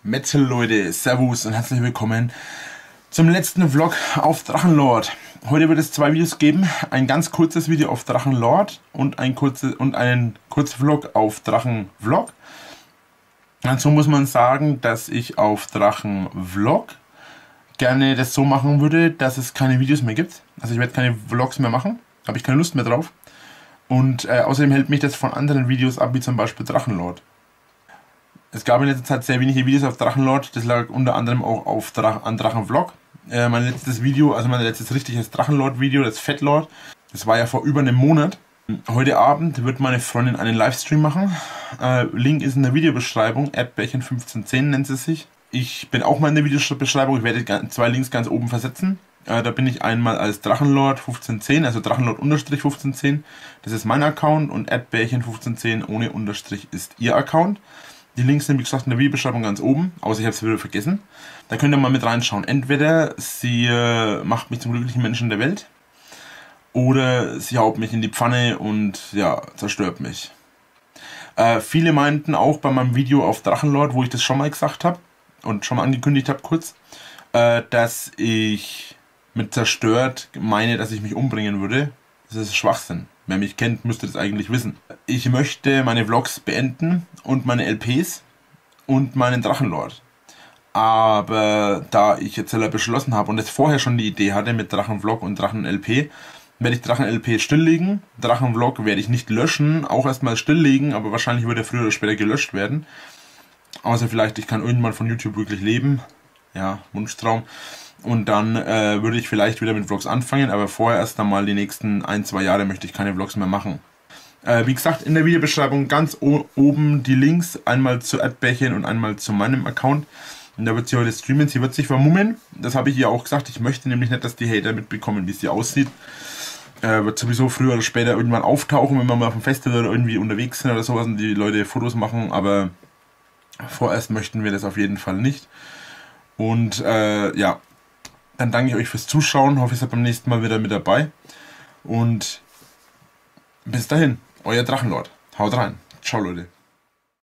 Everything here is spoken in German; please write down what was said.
Metal Leute, Servus und herzlich willkommen zum letzten Vlog auf Drachenlord. Heute wird es zwei Videos geben, ein ganz kurzes Video auf Drachenlord und einen Kurzvlog auf Drachenvlog. Dazu muss man sagen, dass ich auf Drachenvlog gerne das so machen würde, dass es keine Videos mehr gibt. Also ich werde keine Vlogs mehr machen, habe ich keine Lust mehr drauf. Und außerdem hält mich das von anderen Videos ab, wie zum Beispiel Drachenlord. Es gab in letzter Zeit sehr wenige Videos auf Drachenlord, das lag unter anderem auch an Drachenvlog. Mein letztes Video, also mein letztes richtiges Drachenlord-Video, das Fetlord, das war ja vor über einem Monat. Heute Abend wird meine Freundin einen Livestream machen. Link ist in der Videobeschreibung, Erdbärchen1510 nennt sie sich. Ich bin auch mal in der Videobeschreibung, ich werde zwei Links ganz oben versetzen. Da bin ich einmal als Drachenlord 1510, also Drachenlord-1510, das ist mein Account, und Erdbärchen1510 ohne Unterstrich ist ihr Account. Die Links sind wie gesagt in der Videobeschreibung ganz oben, außer ich habe es wieder vergessen. Da könnt ihr mal mit reinschauen. Entweder sie macht mich zum glücklichen Menschen der Welt oder sie haut mich in die Pfanne und ja, zerstört mich. Viele meinten auch bei meinem Video auf Drachenlord, wo ich das schon mal gesagt habe und schon mal angekündigt habe kurz, dass ich mit zerstört meine, dass ich mich umbringen würde. Das ist Schwachsinn. Wer mich kennt, müsste das eigentlich wissen. Ich möchte meine Vlogs beenden und meine LPs und meinen Drachenlord. Aber da ich jetzt beschlossen habe und jetzt vorher schon die Idee hatte mit Drachenvlog und Drachen-LP, werde ich Drachen-LP stilllegen. Drachenvlog werde ich nicht löschen, auch erstmal stilllegen, aber wahrscheinlich wird er früher oder später gelöscht werden. Außer vielleicht, ich kann irgendwann von YouTube wirklich leben. Ja, Wunschtraum. Und dann würde ich vielleicht wieder mit Vlogs anfangen, aber vorher erst einmal die nächsten 1-2 Jahre möchte ich keine Vlogs mehr machen. Wie gesagt, in der Videobeschreibung ganz oben die Links, einmal zu Erdbärchen und einmal zu meinem Account. Und da wird sie heute streamen, sie wird sich vermummen. Das habe ich ihr auch gesagt, ich möchte nämlich nicht, dass die Hater mitbekommen, wie sie aussieht. Wird sowieso früher oder später irgendwann auftauchen, wenn wir mal auf dem Festival oder irgendwie unterwegs sind oder sowas und die Leute Fotos machen, aber vorerst möchten wir das auf jeden Fall nicht. Und ja, dann danke ich euch fürs Zuschauen, hoffe, ihr seid beim nächsten Mal wieder mit dabei. Und bis dahin, euer Drachenlord. Haut rein. Ciao, Leute.